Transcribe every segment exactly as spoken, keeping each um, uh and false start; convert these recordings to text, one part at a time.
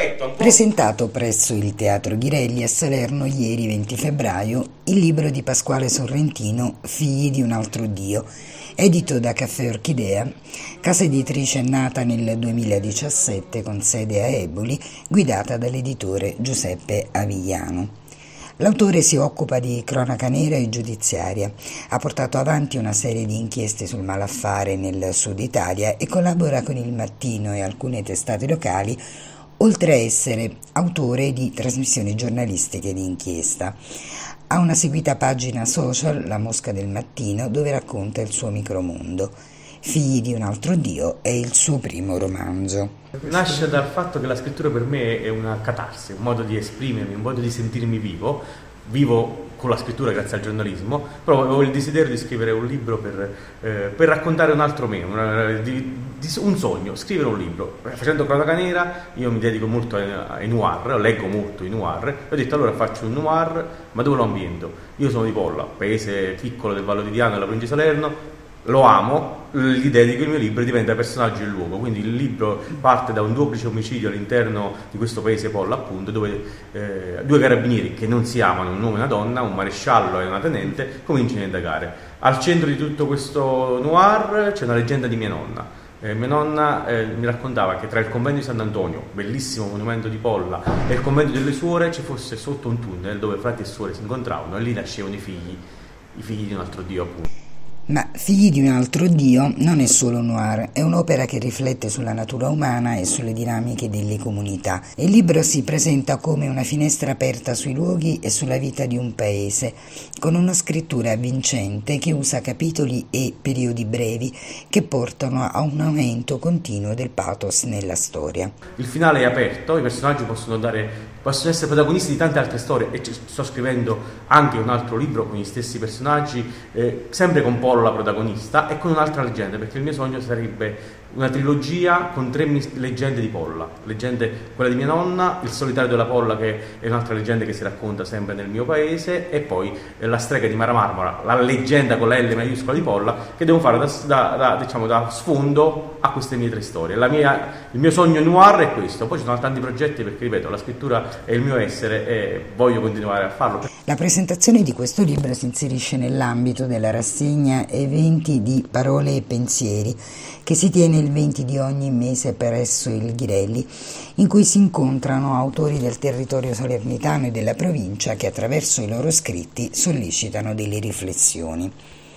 letto ancora. Presentato presso il Teatro Ghirelli a Salerno ieri venti febbraio il libro di Pasquale Sorrentino Figli di un altro Dio, edito da Caffè Orchidea, casa editrice nata nel duemiladiciassette con sede a Eboli, guidata dall'editore Giuseppe Avigliano. L'autore si occupa di cronaca nera e giudiziaria, ha portato avanti una serie di inchieste sul malaffare nel sud Italia e collabora con Il Mattino e alcune testate locali, oltre a essere autore di trasmissioni giornalistiche di inchiesta. Ha una seguita pagina social, La Mosca del Mattino, dove racconta il suo micromondo. Figli di un altro Dio è il suo primo romanzo. Nasce dal fatto che la scrittura per me è una catarsi, un modo di esprimermi, un modo di sentirmi vivo. Vivo con la scrittura grazie al giornalismo, però avevo il desiderio di scrivere un libro per, eh, per raccontare un altro me, una, di, di, un sogno, scrivere un libro. Facendo cronaca nera io mi dedico molto ai, ai noir, leggo molto i noir, e ho detto allora faccio un noir, ma dove lo ambiento? Io sono di Polla, paese piccolo del Vallo di Diano, della provincia di Salerno, lo amo, gli dedico il mio libro e diventa personaggio il luogo. Quindi il libro parte da un duplice omicidio all'interno di questo paese Polla, appunto, dove eh, due carabinieri che non si amano, un uomo e una donna, un maresciallo e una tenente, cominciano a indagare. Al centro di tutto questo noir c'è una leggenda di mia nonna. Eh, mia nonna eh, mi raccontava che tra il convento di Sant'Antonio, bellissimo monumento di Polla, e il convento delle suore ci fosse sotto un tunnel dove frati e suore si incontravano e lì nascevano i figli, i figli di un altro Dio, appunto. Ma Figli di un altro Dio non è solo noir, è un'opera che riflette sulla natura umana e sulle dinamiche delle comunità. Il libro si presenta come una finestra aperta sui luoghi e sulla vita di un paese, con una scrittura avvincente che usa capitoli e periodi brevi che portano a un aumento continuo del pathos nella storia. Il finale è aperto, i personaggi possono dare possono essere protagonisti di tante altre storie e sto scrivendo anche un altro libro con gli stessi personaggi, eh, sempre con Polla protagonista e con un'altra leggenda, perché il mio sogno sarebbe una trilogia con tre leggende di Polla, leggende, quella di mia nonna, il solitario della Polla che è un'altra leggenda che si racconta sempre nel mio paese, e poi eh, la strega di Mara Marmora, la leggenda con la L maiuscola di Polla, che devo fare da, da, da, diciamo, da sfondo a queste mie tre storie. La mia, il mio sogno noir è questo, poi ci sono tanti progetti perché, ripeto, la scrittura è il mio essere e voglio continuare a farlo. La presentazione di questo libro si inserisce nell'ambito della rassegna Eventi di Parole e Pensieri che si tiene il venti di ogni mese presso il Ghirelli, in cui si incontrano autori del territorio salernitano e della provincia che attraverso i loro scritti sollecitano delle riflessioni.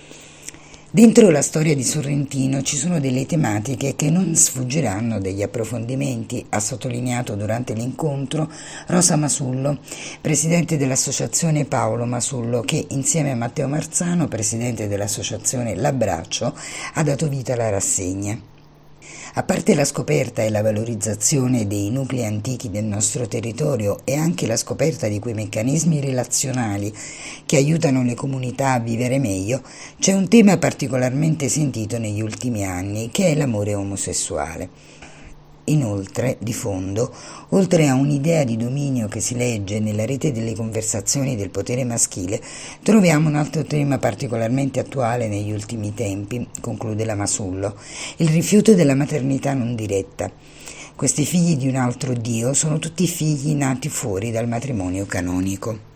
Dentro la storia di Sorrentino ci sono delle tematiche che non sfuggiranno degli approfondimenti, ha sottolineato durante l'incontro Rosa Masullo, presidente dell'associazione Paolo Masullo, che insieme a Matteo Marzano, presidente dell'associazione L'Abbraccio, ha dato vita alla rassegna. A parte la scoperta e la valorizzazione dei nuclei antichi del nostro territorio e anche la scoperta di quei meccanismi relazionali che aiutano le comunità a vivere meglio, c'è un tema particolarmente sentito negli ultimi anni, che è l'amore omosessuale. Inoltre, di fondo, oltre a un'idea di dominio che si legge nella rete delle conversazioni del potere maschile, troviamo un altro tema particolarmente attuale negli ultimi tempi, conclude la Masullo, il rifiuto della maternità non diretta. Questi figli di un altro Dio sono tutti figli nati fuori dal matrimonio canonico.